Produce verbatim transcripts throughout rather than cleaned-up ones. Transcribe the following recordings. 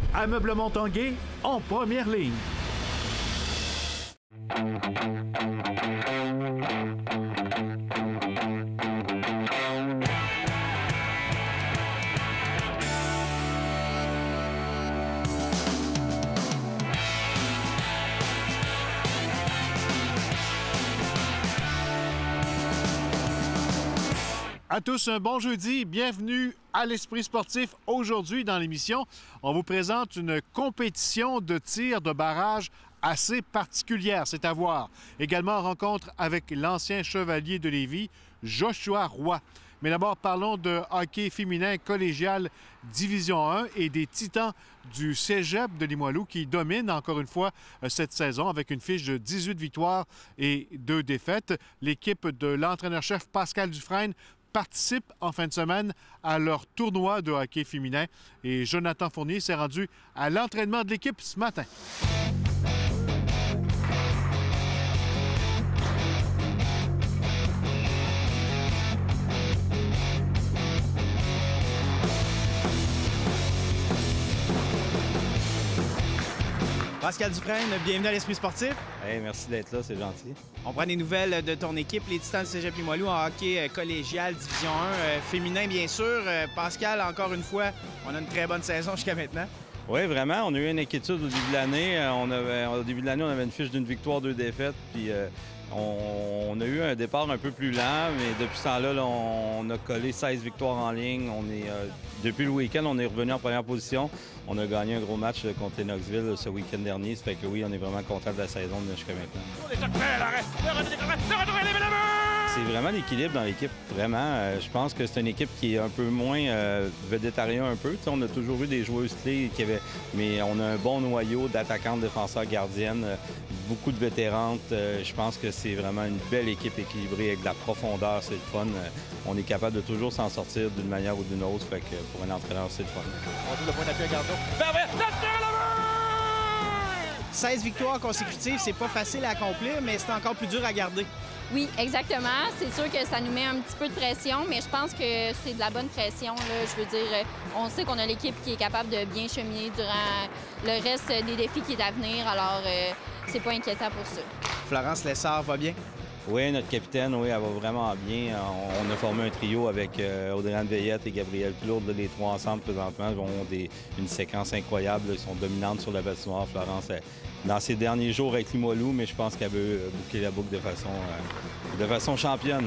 Ameublement Tanguay en première ligne. À tous, un bon jeudi. Bienvenue à l'Esprit sportif. Aujourd'hui, dans l'émission, on vous présente une compétition de tir de barrage assez particulière, c'est à voir. Également, rencontre avec l'ancien chevalier de Lévis, Joshua Roy. Mais d'abord, parlons de hockey féminin collégial Division un et des Titans du Cégep de Limoilou qui dominent encore une fois cette saison avec une fiche de dix-huit victoires et deux défaites. L'équipe de l'entraîneur-chef Pascal Dufresne participe en fin de semaine à leur tournoi de hockey féminin et Jonathan Fournier s'est rendu à l'entraînement de l'équipe ce matin. Pascal Dufresne, bienvenue à l'Esprit sportif. Hey, merci d'être là, c'est gentil. On prend des nouvelles de ton équipe, les Titans du Cégep Limoilou en hockey collégial, Division un, euh, féminin bien sûr. Euh, Pascal, encore une fois, on a une très bonne saison jusqu'à maintenant. Oui, vraiment, on a eu une inquiétude au début de l'année. On avait, au début de l'année, on avait une fiche d'une victoire, deux défaites, puis euh, on, on a eu un départ un peu plus lent, mais depuis ce temps-là, là, on, on a collé seize victoires en ligne. On est, euh, depuis le week-end, on est revenu en première position. On a gagné un gros match contre les Knoxville ce week-end dernier. Ça fait que oui, on est vraiment content de la saison jusqu'à maintenant. C'est vraiment l'équilibre dans l'équipe, vraiment. Euh, je pense que c'est une équipe qui est un peu moins euh, végétarien un peu. T'sais, on a toujours eu des joueuses clés, qui avaient... mais on a un bon noyau d'attaquantes, défenseurs, gardiennes, euh, beaucoup de vétérantes. Euh, je pense que c'est vraiment une belle équipe équilibrée avec de la profondeur, c'est le fun. Euh, on est capable de toujours s'en sortir d'une manière ou d'une autre, fait que pour un entraîneur, c'est le fun. On joue le point d'appui à Gardot. seize victoires consécutives, c'est pas facile à accomplir, mais c'est encore plus dur à garder. Oui, exactement. C'est sûr que ça nous met un petit peu de pression, mais je pense que c'est de la bonne pression, là. Je veux dire, on sait qu'on a l'équipe qui est capable de bien cheminer durant le reste des défis qui est à venir, alors euh, c'est pas inquiétant pour ça. Florence Lessard va bien? Oui, notre capitaine, oui, elle va vraiment bien. On, on a formé un trio avec euh, Audrey-Anne Veillette et Gabrielle Plourde. Là, les trois ensemble, présentement, ils ont des, une séquence incroyable. Ils sont dominantes sur la patinoire. Florence, elle, dans ses derniers jours avec Limoilou, mais je pense qu'elle veut boucler la boucle de façon, euh, de façon championne.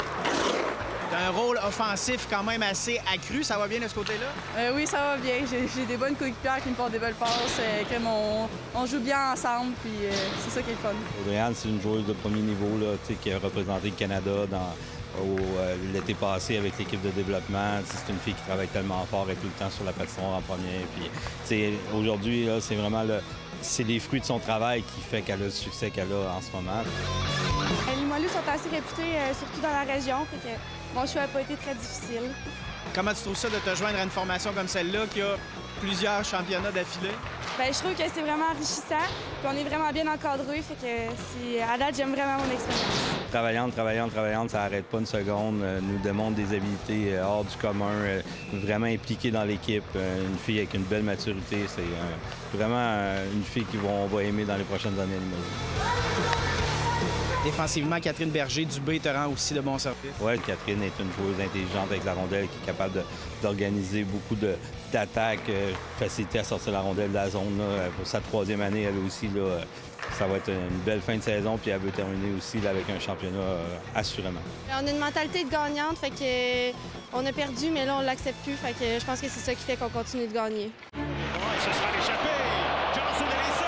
T'as un rôle offensif quand même assez accru. Ça va bien de ce côté-là? Euh, oui, ça va bien. J'ai des bonnes coéquipières qui me font des belles passes. Euh, comme on, on joue bien ensemble, puis euh, c'est ça qui est le fun. Audrey-Anne, c'est une joueuse de premier niveau là, qui a représenté le Canada dans, euh, l'été passé avec l'équipe de développement. C'est une fille qui travaille tellement fort, elle est tout le temps sur la patinoire en première. Puis, aujourd'hui, c'est vraiment le, c'est les fruits de son travail qui fait qu'elle a le succès qu'elle a en ce moment. Les Limoilou sont assez réputés, euh, surtout dans la région. Fait que mon choix n'a pas été très difficile. Comment tu trouves ça de te joindre à une formation comme celle-là qui a plusieurs championnats d'affilée? Bien, je trouve que c'est vraiment enrichissant. Puis on est vraiment bien encadré. Fait que à date, j'aime vraiment mon expérience. Travaillante, travaillante, travaillante, ça n'arrête pas une seconde. Euh, nous démontre des habiletés euh, hors du commun, euh, vraiment impliquée dans l'équipe. Euh, une fille avec une belle maturité. C'est euh, vraiment euh, une fille qu'on va aimer dans les prochaines années à Limoilou. Défensivement, Catherine Berger-Dubé te rend aussi de bons services. Oui, Catherine est une joueuse intelligente avec la rondelle qui est capable d'organiser beaucoup d'attaques, euh, facilité à sortir la rondelle de la zone. Là. Pour sa troisième année, elle aussi, là, ça va être une belle fin de saison, puis elle veut terminer aussi là, avec un championnat euh, assurément. On a une mentalité de gagnante, fait que on a perdu, mais là, on l'accepte plus. Fait que je pense que c'est ça qui fait qu'on continue de gagner. Ce sera l'échappée. Johnson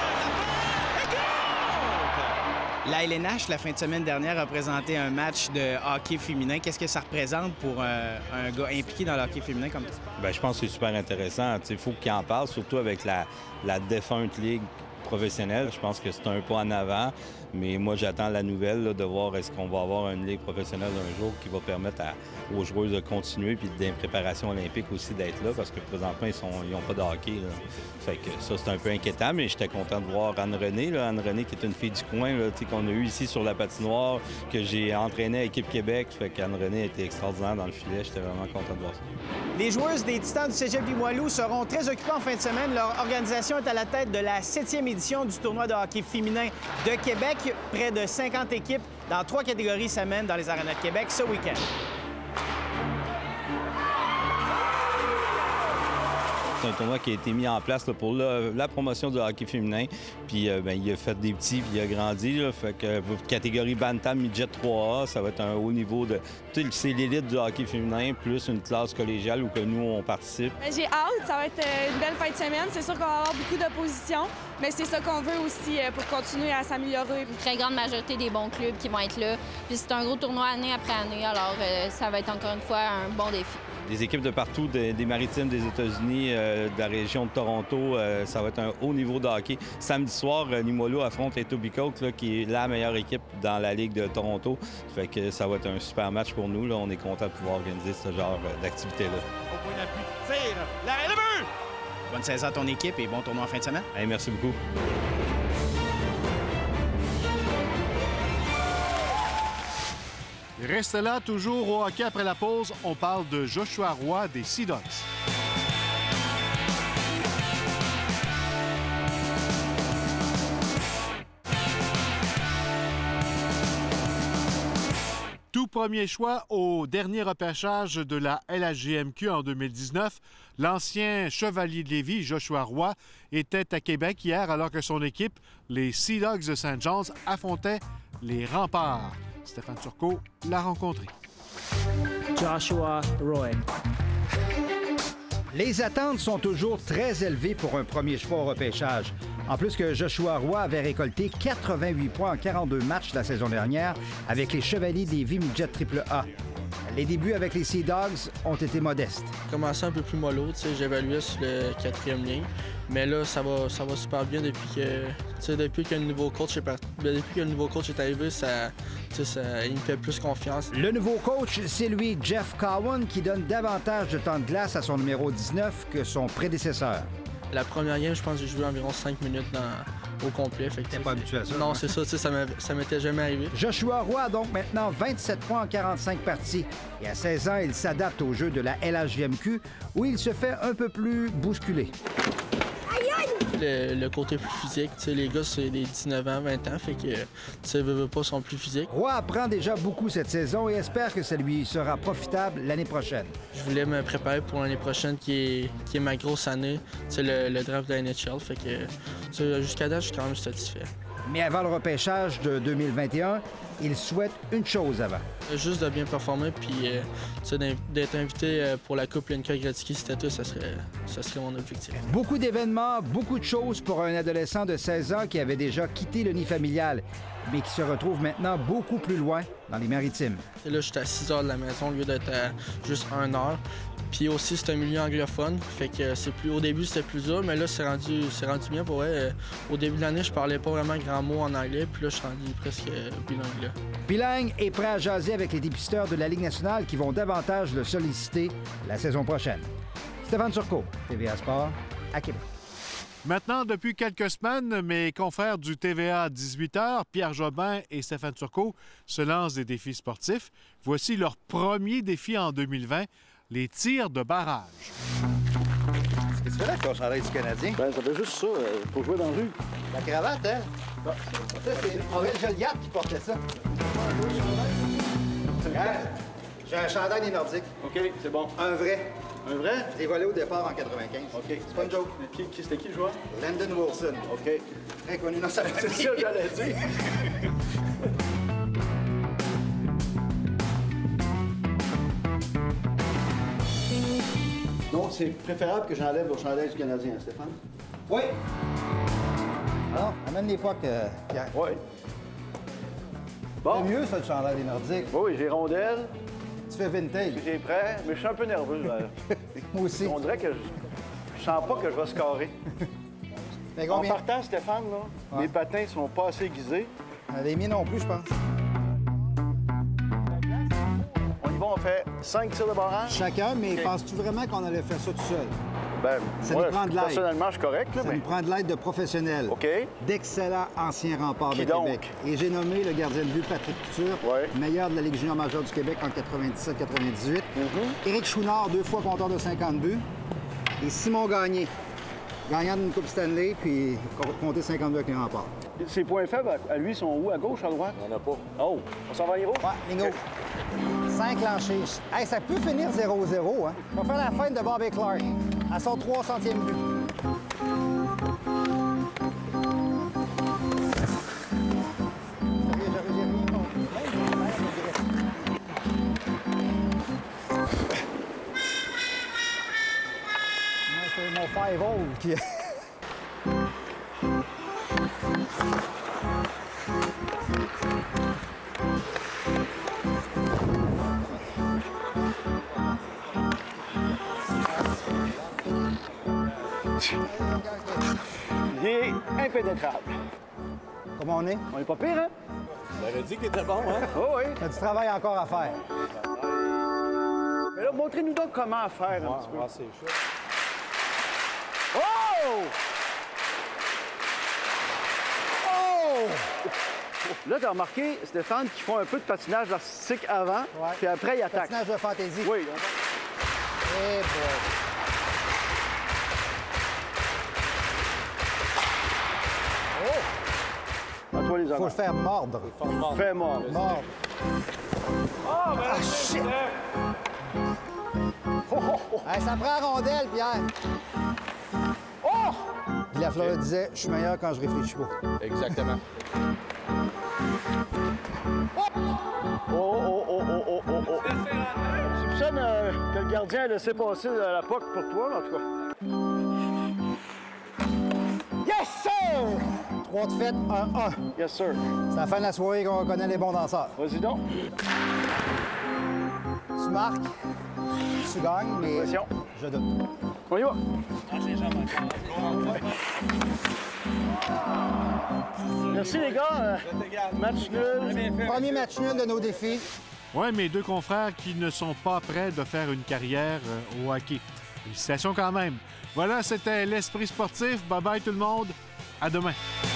La L N H, la fin de semaine dernière, a présenté un match de hockey féminin. Qu'est-ce que ça représente pour euh, un gars impliqué dans le hockey féminin comme toi? Bien, je pense que c'est super intéressant. Il faut qu'il en parle, surtout avec la, la défunte Ligue professionnelle. Je pense que c'est un pas en avant, mais moi, j'attends la nouvelle là, de voir est-ce qu'on va avoir une ligue professionnelle un jour qui va permettre à, aux joueurs de continuer, puis d'une préparation olympique aussi d'être là, parce que présentement, ils n'ont pas de hockey. Là. Fait que ça, c'est un peu inquiétant, mais j'étais content de voir Anne-Renée. Là. Anne-Renée, qui est une fille du coin, là, qu'on a eue ici sur la patinoire, que j'ai entraînée à Équipe Québec. Fait qu'Anne-Renée était extraordinaire dans le filet. J'étais vraiment content de voir ça. Les joueuses des Titans du Cégep Limoilou seront très occupées en fin de semaine. Leur organisation est à la tête de la septième édition du tournoi de hockey féminin de Québec. Près de cinquante équipes dans trois catégories s'amènent dans les arénas de Québec ce week-end. C'est un tournoi qui a été mis en place là, pour la, la promotion du hockey féminin. Puis euh, ben, il a fait des petits, puis il a grandi. Là, fait que pour catégorie Bantam Midget trois A, ça va être un haut niveau de... C'est l'élite du hockey féminin, plus une classe collégiale où que nous, on participe. J'ai hâte, ça va être une belle fin de semaine. C'est sûr qu'on va avoir beaucoup d'opposition, mais c'est ça qu'on veut aussi pour continuer à s'améliorer. Une très grande majorité des bons clubs qui vont être là. Puis c'est un gros tournoi année après année, alors euh, ça va être encore une fois un bon défi. Des équipes de partout, des, des maritimes des États-Unis, euh, de la région de Toronto, euh, ça va être un haut niveau de hockey. Samedi soir, euh, Limoilou affronte Etobicoke, là, qui est la meilleure équipe dans la Ligue de Toronto. Fait que ça va être un super match pour nous. Là. On est content de pouvoir organiser ce genre euh, d'activité-là. Au point d'appui, tire, l'arrêt de but! Bonne saison à ton équipe et bon tournoi en fin de semaine. Hey, merci beaucoup. Restez là, toujours au hockey après la pause. On parle de Joshua Roy des Sea Dogs. Tout premier choix au dernier repêchage de la L H J M Q en deux mille dix-neuf, l'ancien chevalier de Lévis, Joshua Roy, était à Québec hier alors que son équipe, les Sea Dogs de Saint John's, affrontait les Remparts. Stéphane Turcot l'a rencontré. Joshua Roy. Les attentes sont toujours très élevées pour un premier choix au repêchage. En plus que Joshua Roy avait récolté quatre-vingt-huit points en quarante-deux matchs la saison dernière avec les Chevaliers de Lévis Midget triple A. Les débuts avec les Sea Dogs ont été modestes. Commencé un peu plus mollo, j'évaluais sur le quatrième ligne. Mais là, ça va, ça va super bien depuis que, depuis que le nouveau coach est parti, depuis que le nouveau coach est arrivé, ça, ça, il me fait plus confiance. Le nouveau coach, c'est lui, Jeff Cowan, qui donne davantage de temps de glace à son numéro dix-neuf que son prédécesseur. La première game, je pense que j'ai joué environ cinq minutes dans, au complet. T'es pas habitué à ça? Non, hein? c'est ça, ça m'était jamais arrivé. Joshua Roy a donc maintenant vingt-sept points en quarante-cinq parties. Et à seize ans, il s'adapte au jeu de la L H J M Q, où il se fait un peu plus bousculer. Le, le côté plus physique, les gars, c'est des dix-neuf ans, vingt ans, fait que, tu sais, veut pas, sont plus physiques. Roy apprend déjà beaucoup cette saison et espère que ça lui sera profitable l'année prochaine. Je voulais me préparer pour l'année prochaine, qui est, qui est ma grosse année, c'est le, le draft de la N H L, fait que, jusqu'à date, je suis quand même satisfait. Mais avant le repêchage de deux mille vingt et un, il souhaite une chose avant. Juste de bien performer, puis euh, d'être invité pour la Coupe Lenka Gretzky Status, ça serait, ça serait mon objectif. Beaucoup d'événements, beaucoup de choses pour un adolescent de seize ans qui avait déjà quitté le nid familial, mais qui se retrouve maintenant beaucoup plus loin, dans les Maritimes. Et là, j'étais à six heures de la maison au lieu d'être à juste une heure. Puis aussi, c'est un milieu anglophone, fait que c'est plus. Au début, c'était plus dur, mais là, c'est rendu, c'est rendu bien pour vrai. Au début de l'année, je parlais pas vraiment grand mot en anglais, puis là, je suis rendu presque bilingue. Bilingue est prêt à jaser avec les dépisteurs de la Ligue nationale qui vont davantage le solliciter la saison prochaine. Stéphane Turcot, T V A Sport, à Québec. Maintenant, depuis quelques semaines, mes confrères du T V A à dix-huit heures, Pierre Jobin et Stéphane Turcot, se lancent des défis sportifs. Voici leur premier défi en deux mille vingt, les tirs de barrage. Qu'est-ce que tu fais là avec ton chandail du Canadien? Ben, ça fait juste ça, euh, pour jouer dans la rue. La cravate, hein? Bon. Ça, c'est Aurel Joliat qui portait ça. Hein? J'ai un chandail des Nordiques. OK, c'est bon. Un vrai. Un vrai? Je l'ai volé au départ en quatre-vingt-quinze. OK. C'est pas une joke. Qui, qui, c'était qui le joueur? Landon Wilson. OK. Très connu dans sa famille. C'est ça que j'allais dire. Donc, c'est préférable que j'enlève le chandail du Canadien, hein, Stéphane? Oui. Alors, amène l'époque, euh, Pierre. Oui. Bon. C'est mieux, ça, le chandail des Nordiques. Oui, oui, j'ai rondelle. Tu fais vintage. J'ai prêt, mais je suis un peu nerveux. Moi aussi. On dirait que je, je sens pas que je vais scorer. Fait En combien? partant, Stéphane, là, Ouais. les patins sont pas assez aiguisés. Les miens non plus, je pense. On y va, on fait cinq tirs de barrage. Chacun, mais OK. penses-tu vraiment qu'on allait faire ça tout seul? Ben, Ça moi, nous prend de l'aide. personnellement, je suis correct, là, Ça mais... nous prend de l'aide de professionnels. OK. D'excellents anciens remparts Qui de donc? Québec. Et j'ai nommé le gardien de but Patrick Couture, Ouais. meilleur de la Ligue junior majeure du Québec en quatre-vingt-dix-sept quatre-vingt-dix-huit. Mm-hmm. Éric Chouinard, deux fois compteur de cinquante buts. Et Simon Gagné, gagnant d'une Coupe Stanley, puis compté cinquante buts avec les remparts. Ses points faibles, à lui, sont où? À gauche, à droite? On n'a pas. Oh! On s'en va à Hiro? Ouais, Lingo. Cinq lancers. Hey, ça peut finir zéro zéro, hein? On va faire la fête de Bobby Clark à son trois centième but. Moi, c'est mon five-hole qui... Il est impénétrable. Comment on est? On est pas pire, hein? On avait dit qu'il était bon, hein? Oh oui. Il y a du travail encore à faire. Mais là, montrez-nous donc comment faire un petit peu. Ah, c'est chaud. Oh! Oh! Là, t'as remarqué, Stéphane, qu'ils font un peu de patinage artistique avant, Ouais. puis après, ils attaquent. Patinage de fantaisie. Oui. Eh boy. À toi, les Faut le honneurs. faire mordre. Fais mort. Mordre. Ah, shit! Hey, ça prend la rondelle, Pierre. Oh! Puis la Fleur disait, je suis meilleur quand je réfléchis pas. Exactement. Oh, oh, oh, oh, oh, oh, oh. Je soupçonne euh, que le gardien a laissé passer euh, la puck pour toi, en tout cas. Yes, sir! Trois de fête, un, un. Yes, sir. C'est la fin de la soirée qu'on connaît les bons danseurs. Vas-y donc. Tu marques, tu gagnes, mais Pression. je doute. On y va. Merci, les gars. Euh, match nul. Premier match nul de nos défis. Oui, mes deux confrères qui ne sont pas prêts de faire une carrière euh, au hockey. Félicitations quand même. Voilà, c'était l'Esprit sportif. Bye-bye tout le monde. À demain.